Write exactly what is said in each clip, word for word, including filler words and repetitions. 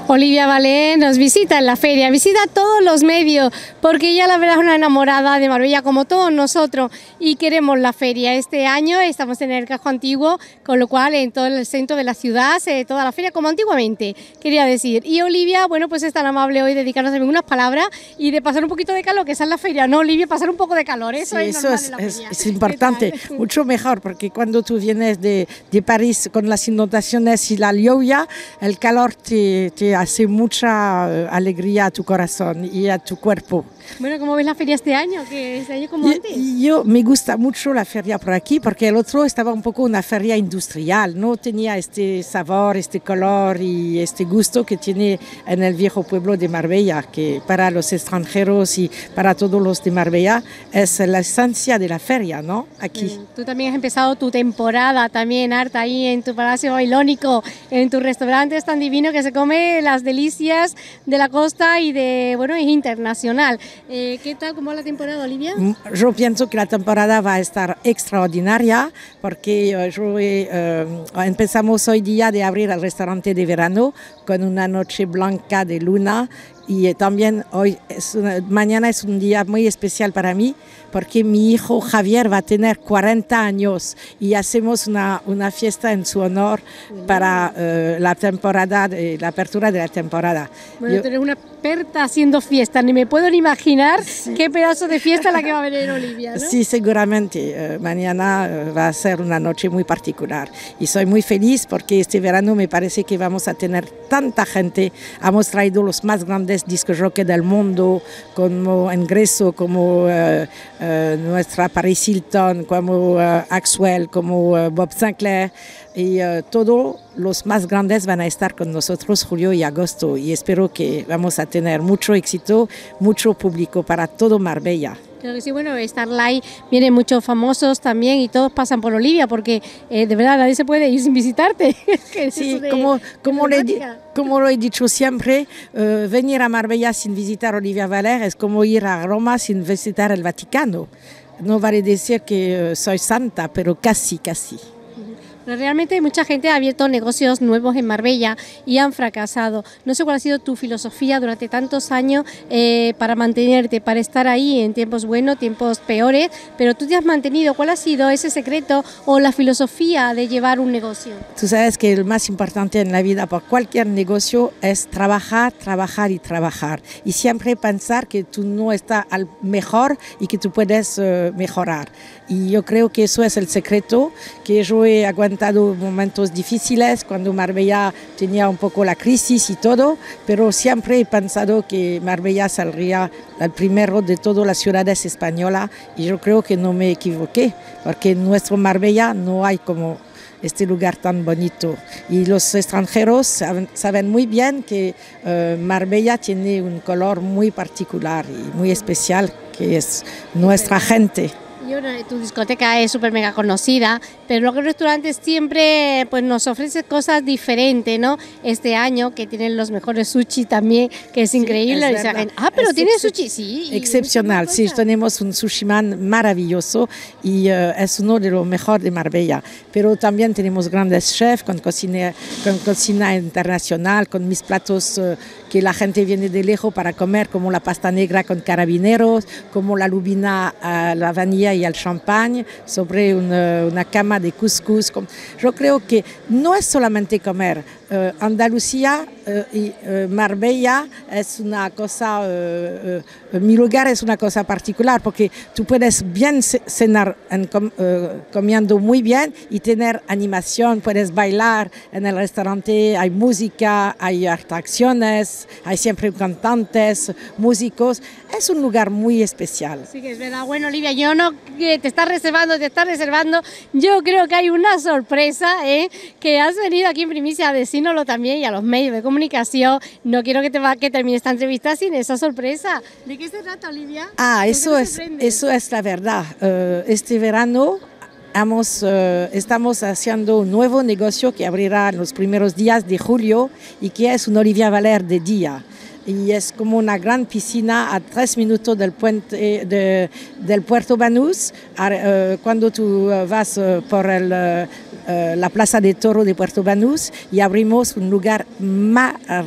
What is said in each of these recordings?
Olivia Valé nos visita en la feria, visita todos los medios, porque ella la verdad es una enamorada de Marbella como todos nosotros y queremos la feria. Este año estamos en el Casco Antiguo, con lo cual en todo el centro de la ciudad, eh, toda la feria como antiguamente, quería decir. Y Olivia, bueno, pues es tan amable hoy dedicarnos a unas palabras y de pasar un poquito de calor, que esa es la feria, ¿no, Olivia? Pasar un poco de calor, eso sí, es eso normal es, en la es, feria. es importante, mucho mejor, porque cuando tú vienes de, de París con las inundaciones y la lluvia, el calor te, te hace mucha uh, alegría a tu corazón y a tu cuerpo. Bueno, ¿cómo ves la feria este año? Que este año como antes. Y, yo me gusta mucho la feria por aquí, porque el otro estaba un poco una feria industrial, no tenía este sabor, este color y este gusto que tiene en el viejo pueblo de Marbella, que para los extranjeros y para todos los de Marbella es la esencia de la feria, ¿no? Aquí. Sí, tú también has empezado tu temporada también harta ahí en tu Palacio Babilónico, en tu restaurante es tan divino que se come las delicias de la costa y de, bueno, es internacional. Eh, ¿Qué tal? ¿Cómo va la temporada, Olivia? Yo pienso que la temporada va a estar extraordinaria porque uh, yo, uh, empezamos hoy día de abrir el restaurante de verano con una noche blanca de luna y eh, también hoy es una, mañana es un día muy especial para mí porque mi hijo Javier va a tener cuarenta años y hacemos una, una fiesta en su honor para uh, la temporada, de, la apertura de la temporada. Bueno, tú eres una experta haciendo fiesta, ni me puedo ni imaginar sí. qué pedazo de fiesta la que va a venir Olivia, ¿no? Sí, seguramente. Uh, mañana uh, va a ser una noche muy particular y soy muy feliz porque este verano me parece que vamos a tener tanta gente. Hemos traído los más grandes discos rock del mundo, como Ingreso, como uh, uh, nuestra Paris Hilton, como uh, Axwell, como uh, Bob Sinclair. Y uh, todos los más grandes van a estar con nosotros julio y agosto y espero que vamos a tener mucho éxito, mucho público para todo Marbella. Claro que sí, bueno, Starlight, vienen muchos famosos también y todos pasan por Olivia porque eh, de verdad nadie se puede ir sin visitarte. Sí, de, como, como, le, como lo he dicho siempre, uh, venir a Marbella sin visitar Olivia Valé es como ir a Roma sin visitar el Vaticano. No vale decir que uh, soy santa, pero casi, casi. Pero realmente mucha gente ha abierto negocios nuevos en Marbella y han fracasado. No sé cuál ha sido tu filosofía durante tantos años eh, para mantenerte, para estar ahí en tiempos buenos, tiempos peores, pero tú te has mantenido. ¿Cuál ha sido ese secreto o la filosofía de llevar un negocio? Tú sabes que lo más importante en la vida por cualquier negocio es trabajar, trabajar y trabajar. Y siempre pensar que tú no estás al mejor y que tú puedes uh, mejorar. Y yo creo que eso es el secreto, que yo he aguantado momentos difíciles cuando Marbella tenía un poco la crisis y todo, pero siempre he pensado que Marbella saldría el primero de todas las ciudades españolas y yo creo que no me equivoqué, porque en nuestro Marbella no hay como este lugar tan bonito y los extranjeros saben, saben muy bien que uh, Marbella tiene un color muy particular y muy especial, que es nuestra gente. Y bueno, tu discoteca es súper mega conocida, pero luego el restaurante siempre pues, nos ofrece cosas diferentes, ¿no? Este año que tienen los mejores sushi también, que es increíble. Sí, es y ah, pero es tiene sushi, sí. Excepcional, sí, tenemos un sushi man maravilloso y uh, es uno de los mejores de Marbella. Pero también tenemos grandes chefs con cocina, con cocina internacional, con mis platos uh, que la gente viene de lejos para comer, como la pasta negra con carabineros, como la lubina a la vanilla y al champán, sobre una, una cama de couscous. Yo creo que no es solamente comer. Uh, Andalucía uh, y uh, Marbella es una cosa, uh, uh, mi lugar es una cosa particular porque tú puedes bien cenar en com, uh, comiendo muy bien y tener animación, puedes bailar en el restaurante, hay música, hay atracciones, hay siempre cantantes, músicos, es un lugar muy especial. Sí que es verdad. Bueno, Olivia, yo no que te estás reservando, te estás reservando, yo creo que hay una sorpresa, ¿eh? Que has venido aquí en primicia a decir también y a los medios de comunicación. No quiero que, te va, que termine esta entrevista sin esa sorpresa. ¿De qué se trata, Olivia? Ah, eso es, eso es la verdad. Uh, este verano hemos, uh, estamos haciendo un nuevo negocio que abrirá en los primeros días de julio y que es un Olivia Valé de día. Y es como una gran piscina a tres minutos del puente de, del Puerto Banús. Uh, cuando tú vas uh, por el, uh, uh, la Plaza de Toro de Puerto Banús y abrimos un lugar maravilloso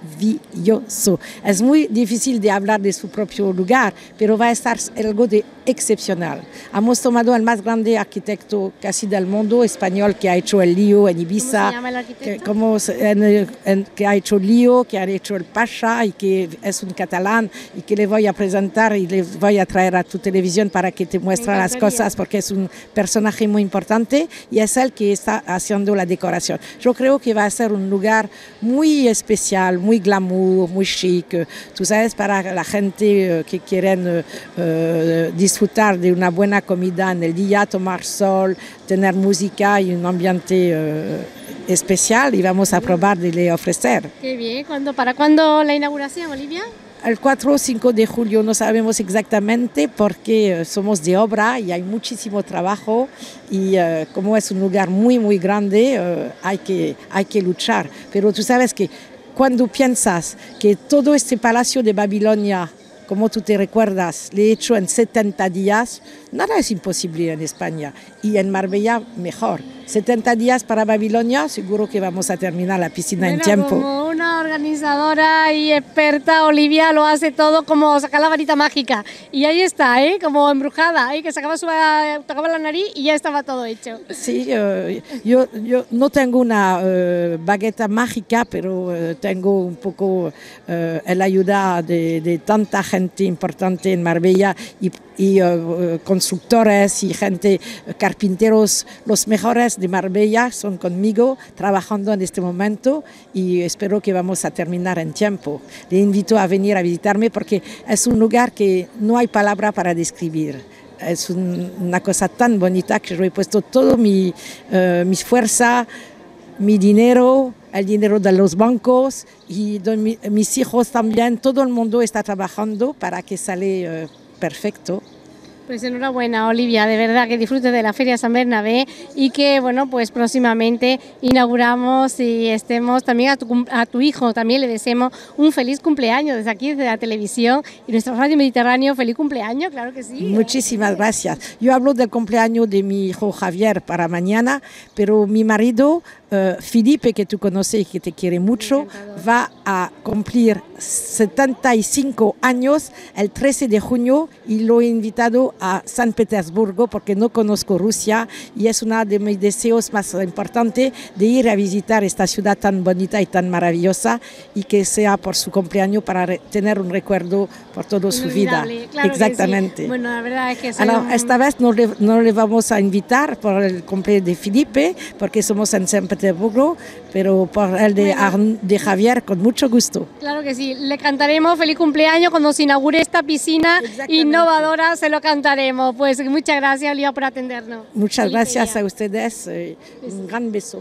maravilloso. Es muy difícil de hablar de su propio lugar, pero va a estar algo de excepcional. Hemos tomado al más grande arquitecto casi del mundo español que ha hecho el Lío en Ibiza. ¿Cómo se llama el arquitecto? Que, como, en, en, que ha hecho Lío, que ha hecho el Pasha y que es un catalán y que le voy a presentar y le voy a traer a tu televisión para que te muestre las cosas porque es un personaje muy importante y es él que está haciendo la decoración. Yo creo que va a ser un lugar muy especial, muy glamour, muy chic, tú sabes, para la gente que quieren uh, uh, disfrutar de una buena comida en el día, tomar sol, tener música y un ambiente uh, especial y vamos a probar de le ofrecer. Qué bien. ¿Cuándo, ¿Para cuándo la inauguración, Olivia? El cuatro o cinco de julio no sabemos exactamente porque uh, somos de obra y hay muchísimo trabajo y uh, como es un lugar muy muy grande uh, hay, que, hay que luchar. Pero tú sabes que cuando piensas que todo este palacio de Babilonia, como tú te recuerdas, le he hecho en setenta días, nada es imposible en España y en Marbella mejor. setenta días para Babilonia, seguro que vamos a terminar la piscina Bueno, en tiempo. Como una organizadora y experta, Olivia lo hace todo como sacar la varita mágica. Y ahí está, ¿eh? Como embrujada, ¿eh? Que sacaba su, tocaba la nariz y ya estaba todo hecho. Sí, uh, yo, yo no tengo una uh, bagueta mágica, pero uh, tengo un poco uh, la ayuda de, de tanta gente importante en Marbella y, y uh, constructores y gente, uh, carpinteros, los mejores de Marbella son conmigo trabajando en este momento y espero que vamos a terminar en tiempo. Le invito a venir a visitarme porque es un lugar que no hay palabra para describir. Es un, una cosa tan bonita que yo he puesto todo mi, uh, mi fuerza, mi dinero, el dinero de los bancos y de mi, mis hijos también. Todo el mundo está trabajando para que sale uh, perfecto. Pues enhorabuena, Olivia, de verdad que disfrutes de la Feria San Bernabé y que, bueno, pues próximamente inauguramos y estemos también a tu, a tu hijo, también le deseamos un feliz cumpleaños desde aquí, desde la televisión y nuestra Radio Mediterráneo, feliz cumpleaños, claro que sí. Muchísimas gracias. Yo hablo del cumpleaños de mi hijo Javier para mañana, pero mi marido, uh, Felipe, que tú conoces y que te quiere mucho, va a cumplir setenta y cinco años el trece de junio y lo he invitado a San Petersburgo porque no conozco Rusia y es uno de mis deseos más importantes de ir a visitar esta ciudad tan bonita y tan maravillosa y que sea por su cumpleaños para tener un recuerdo por toda su vida. Claro. Exactamente. Sí. Bueno, la verdad es que Alors, un... esta vez no le, no le vamos a invitar por el cumpleaños de Felipe porque somos en San Petersburgo, pero por el de, bueno. de Javier con mucho gusto. Claro que sí, le cantaremos feliz cumpleaños cuando se inaugure esta piscina innovadora, se lo cantaremos. Pues muchas gracias, Olivia, por atendernos. Muchas feliz gracias día. A ustedes, eh, un gran beso.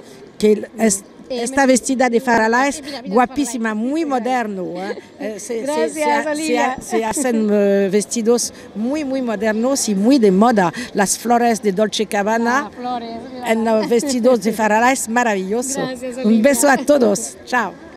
Que es, esta vestida de Faralaes, guapísima, muy moderno. ¿eh? Se, Gracias, se, se, Olivia. Se, se hacen uh, vestidos muy, muy modernos y muy de moda. Las flores de Dolce Gabbana ah, flores, en uh, vestidos de Faralaes, maravilloso. Gracias, un beso a todos. Chao.